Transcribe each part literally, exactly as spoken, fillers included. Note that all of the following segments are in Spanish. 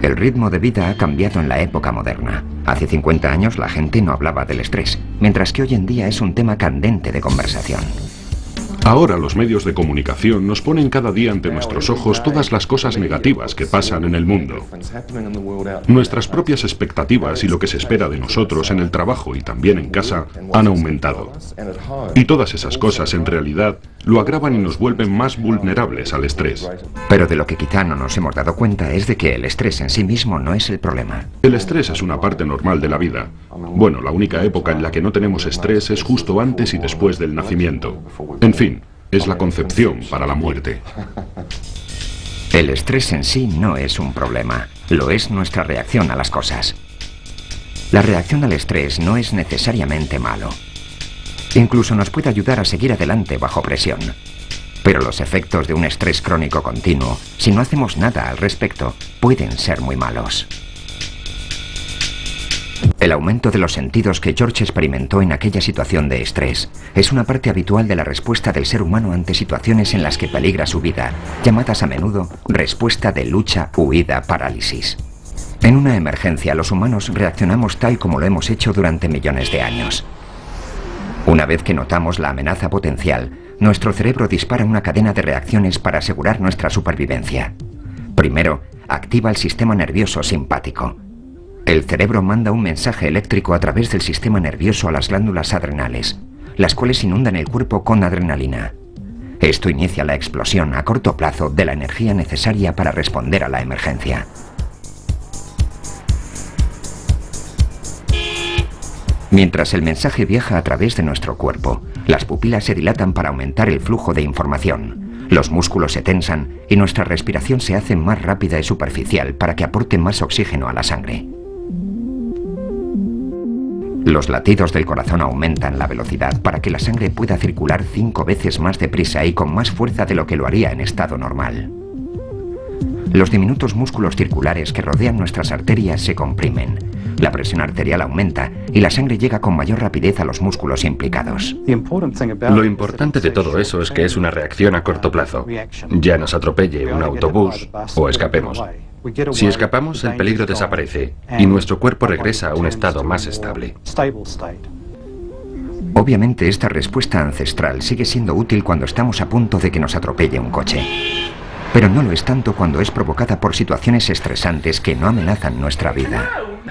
El ritmo de vida ha cambiado en la época moderna. Hace cincuenta años la gente no hablaba del estrés, mientras que hoy en día es un tema candente de conversación. Ahora los medios de comunicación nos ponen cada día ante nuestros ojos todas las cosas negativas que pasan en el mundo. Nuestras propias expectativas y lo que se espera de nosotros en el trabajo y también en casa han aumentado. Y todas esas cosas en realidad lo agravan y nos vuelven más vulnerables al estrés. Pero de lo que quizá no nos hemos dado cuenta es de que el estrés en sí mismo no es el problema. El estrés es una parte normal de la vida. Bueno, la única época en la que no tenemos estrés es justo antes y después del nacimiento. En fin, es la concepción para la muerte. El estrés en sí no es un problema, lo es nuestra reacción a las cosas. La reacción al estrés no es necesariamente malo. Incluso nos puede ayudar a seguir adelante bajo presión. Pero los efectos de un estrés crónico continuo, si no hacemos nada al respecto, pueden ser muy malos. El aumento de los sentidos que George experimentó en aquella situación de estrés es una parte habitual de la respuesta del ser humano ante situaciones en las que peligra su vida, llamadas a menudo respuesta de lucha, huida, parálisis. En una emergencia, los humanos reaccionamos tal como lo hemos hecho durante millones de años. Una vez que notamos la amenaza potencial, nuestro cerebro dispara una cadena de reacciones para asegurar nuestra supervivencia. Primero, activa el sistema nervioso simpático. El cerebro manda un mensaje eléctrico a través del sistema nervioso a las glándulas adrenales, las cuales inundan el cuerpo con adrenalina. Esto inicia la explosión a corto plazo de la energía necesaria para responder a la emergencia. Mientras el mensaje viaja a través de nuestro cuerpo, las pupilas se dilatan para aumentar el flujo de información. Los músculos se tensan y nuestra respiración se hace más rápida y superficial para que aporte más oxígeno a la sangre. Los latidos del corazón aumentan la velocidad para que la sangre pueda circular cinco veces más deprisa y con más fuerza de lo que lo haría en estado normal. Los diminutos músculos circulares que rodean nuestras arterias se comprimen. La presión arterial aumenta y la sangre llega con mayor rapidez a los músculos implicados. Lo importante de todo eso es que es una reacción a corto plazo. Ya nos atropelle un autobús o escapemos. Si escapamos, el peligro desaparece y nuestro cuerpo regresa a un estado más estable. Obviamente, esta respuesta ancestral sigue siendo útil cuando estamos a punto de que nos atropelle un coche. Pero no lo es tanto cuando es provocada por situaciones estresantes que no amenazan nuestra vida.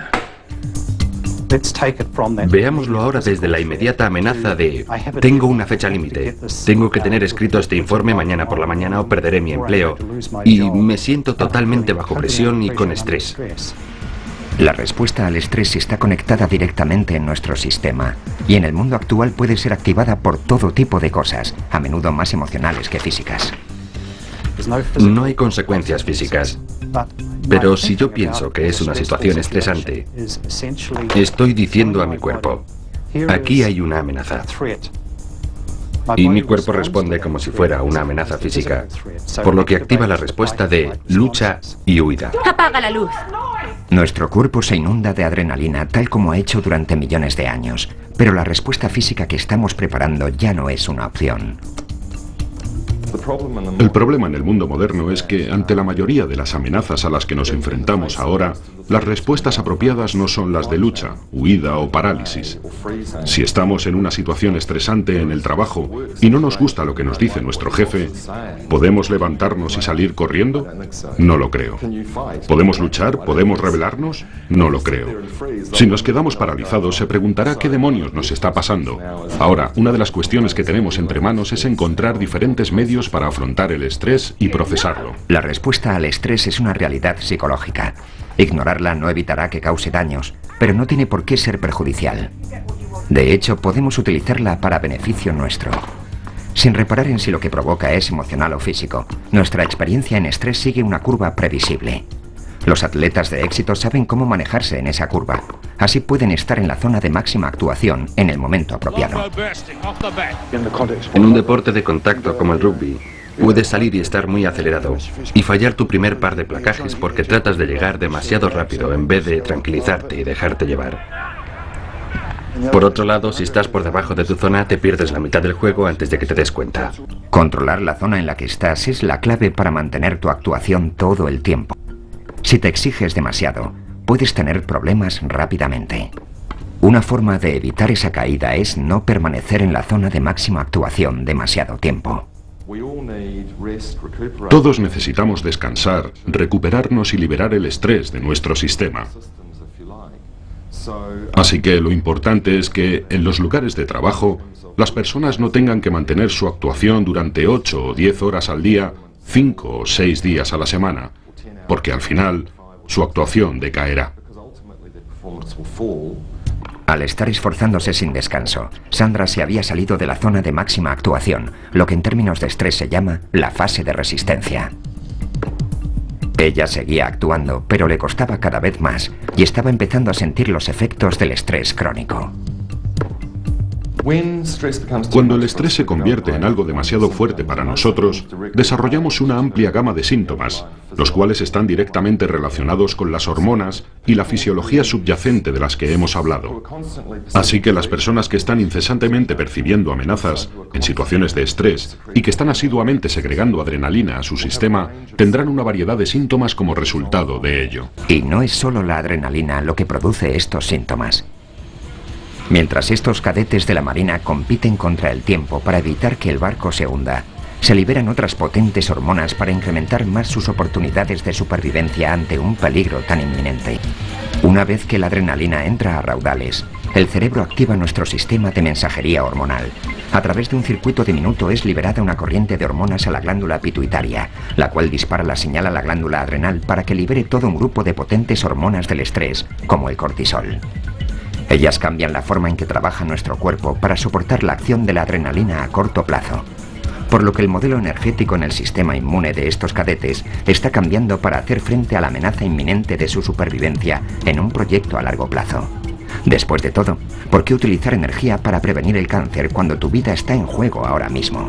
Veámoslo ahora desde la inmediata amenaza de tengo una fecha límite, tengo que tener escrito este informe mañana por la mañana o perderé mi empleo y me siento totalmente bajo presión y con estrés. La respuesta al estrés está conectada directamente en nuestro sistema y en el mundo actual puede ser activada por todo tipo de cosas, a menudo más emocionales que físicas. No hay consecuencias físicas, pero si yo pienso que es una situación estresante, estoy diciendo a mi cuerpo, aquí hay una amenaza. Y mi cuerpo responde como si fuera una amenaza física, por lo que activa la respuesta de lucha y huida. ¡Apaga la luz! Nuestro cuerpo se inunda de adrenalina tal como ha hecho durante millones de años, pero la respuesta física que estamos preparando ya no es una opción. El problema en el mundo moderno es que, ante la mayoría de las amenazas a las que nos enfrentamos ahora, las respuestas apropiadas no son las de lucha, huida o parálisis. Si estamos en una situación estresante en el trabajo y no nos gusta lo que nos dice nuestro jefe, ¿podemos levantarnos y salir corriendo? No lo creo. ¿Podemos luchar? ¿Podemos rebelarnos? No lo creo. Si nos quedamos paralizados, se preguntará qué demonios nos está pasando. Ahora, una de las cuestiones que tenemos entre manos es encontrar diferentes medios para afrontar el estrés y procesarlo. La respuesta al estrés es una realidad psicológica. Ignorarla no evitará que cause daños, pero no tiene por qué ser perjudicial. De hecho, podemos utilizarla para beneficio nuestro. Sin reparar en si lo que provoca es emocional o físico, nuestra experiencia en estrés sigue una curva previsible. Los atletas de éxito saben cómo manejarse en esa curva. Así pueden estar en la zona de máxima actuación en el momento apropiado. En un deporte de contacto como el rugby, puedes salir y estar muy acelerado y fallar tu primer par de placajes porque tratas de llegar demasiado rápido en vez de tranquilizarte y dejarte llevar. Por otro lado, si estás por debajo de tu zona, te pierdes la mitad del juego antes de que te des cuenta. Controlar la zona en la que estás es la clave para mantener tu actuación todo el tiempo. Si te exiges demasiado, puedes tener problemas rápidamente. Una forma de evitar esa caída es no permanecer en la zona de máxima actuación demasiado tiempo. Todos necesitamos descansar, recuperarnos y liberar el estrés de nuestro sistema. Así que lo importante es que en los lugares de trabajo, las personas no tengan que mantener su actuación durante ocho o diez horas al día, cinco o seis días a la semana, porque al final su actuación decaerá. Al estar esforzándose sin descanso, Sandra se había salido de la zona de máxima actuación, lo que en términos de estrés se llama la fase de resistencia. Ella seguía actuando, pero le costaba cada vez más y estaba empezando a sentir los efectos del estrés crónico. Cuando el estrés se convierte en algo demasiado fuerte para nosotros, desarrollamos una amplia gama de síntomas, los cuales están directamente relacionados con las hormonas y la fisiología subyacente de las que hemos hablado. Así que las personas que están incesantemente percibiendo amenazas en situaciones de estrés y que están asiduamente segregando adrenalina a su sistema, tendrán una variedad de síntomas como resultado de ello. Y no es solo la adrenalina lo que produce estos síntomas. Mientras estos cadetes de la Marina compiten contra el tiempo para evitar que el barco se hunda, se liberan otras potentes hormonas para incrementar más sus oportunidades de supervivencia ante un peligro tan inminente. Una vez que la adrenalina entra a raudales, el cerebro activa nuestro sistema de mensajería hormonal. A través de un circuito diminuto es liberada una corriente de hormonas a la glándula pituitaria, la cual dispara la señal a la glándula adrenal para que libere todo un grupo de potentes hormonas del estrés, como el cortisol. Ellas cambian la forma en que trabaja nuestro cuerpo para soportar la acción de la adrenalina a corto plazo, por lo que el modelo energético en el sistema inmune de estos cadetes está cambiando para hacer frente a la amenaza inminente de su supervivencia en un proyecto a largo plazo. Después de todo, ¿por qué utilizar energía para prevenir el cáncer cuando tu vida está en juego ahora mismo?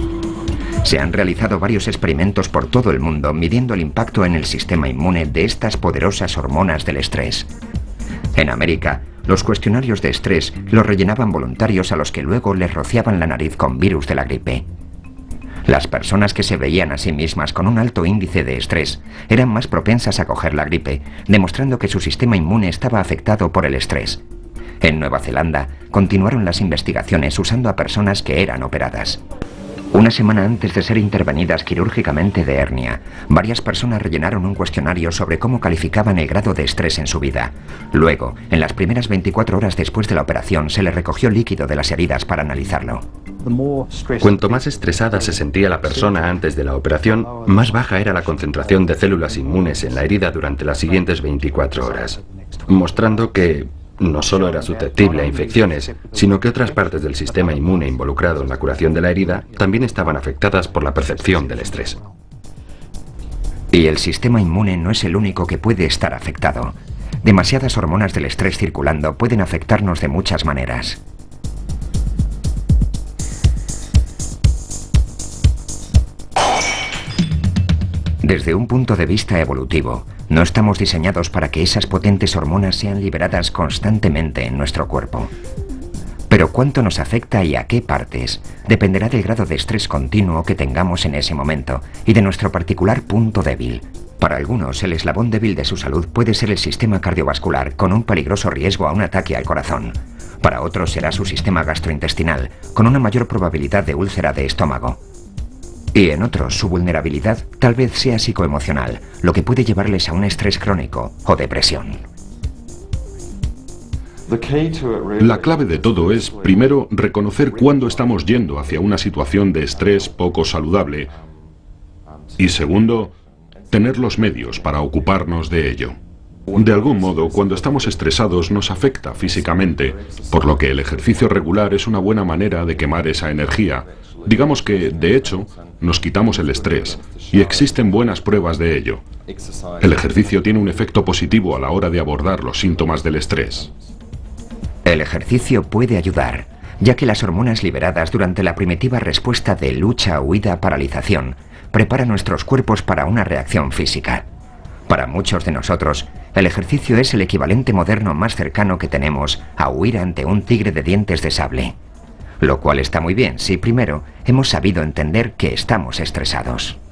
Se han realizado varios experimentos por todo el mundo midiendo el impacto en el sistema inmune de estas poderosas hormonas del estrés. En América, los cuestionarios de estrés los rellenaban voluntarios a los que luego les rociaban la nariz con virus de la gripe. Las personas que se veían a sí mismas con un alto índice de estrés eran más propensas a coger la gripe, demostrando que su sistema inmune estaba afectado por el estrés. En Nueva Zelanda, continuaron las investigaciones usando a personas que eran operadas. Una semana antes de ser intervenidas quirúrgicamente de hernia, varias personas rellenaron un cuestionario sobre cómo calificaban el grado de estrés en su vida. Luego, en las primeras veinticuatro horas después de la operación, se le recogió líquido de las heridas para analizarlo. Cuanto más estresada se sentía la persona antes de la operación, más baja era la concentración de células inmunes en la herida durante las siguientes veinticuatro horas, mostrando que no solo era susceptible a infecciones, sino que otras partes del sistema inmune involucrado en la curación de la herida también estaban afectadas por la percepción del estrés. Y el sistema inmune no es el único que puede estar afectado. Demasiadas hormonas del estrés circulando pueden afectarnos de muchas maneras. Desde un punto de vista evolutivo, no estamos diseñados para que esas potentes hormonas sean liberadas constantemente en nuestro cuerpo. Pero cuánto nos afecta y a qué partes dependerá del grado de estrés continuo que tengamos en ese momento y de nuestro particular punto débil. Para algunos, el eslabón débil de su salud puede ser el sistema cardiovascular, con un peligroso riesgo a un ataque al corazón. Para otros será su sistema gastrointestinal, con una mayor probabilidad de úlcera de estómago. Y en otros, su vulnerabilidad tal vez sea psicoemocional, lo que puede llevarles a un estrés crónico o depresión. La clave de todo es, primero, reconocer cuándo estamos yendo hacia una situación de estrés poco saludable y, segundo, tener los medios para ocuparnos de ello. De algún modo, cuando estamos estresados nos afecta físicamente, por lo que el ejercicio regular es una buena manera de quemar esa energía. Digamos que, de hecho, nos quitamos el estrés, y existen buenas pruebas de ello. El ejercicio tiene un efecto positivo a la hora de abordar los síntomas del estrés. El ejercicio puede ayudar, ya que las hormonas liberadas durante la primitiva respuesta de lucha, huida, paralización, preparan nuestros cuerpos para una reacción física. Para muchos de nosotros, el ejercicio es el equivalente moderno más cercano que tenemos a huir ante un tigre de dientes de sable. Lo cual está muy bien si primero hemos sabido entender que estamos estresados.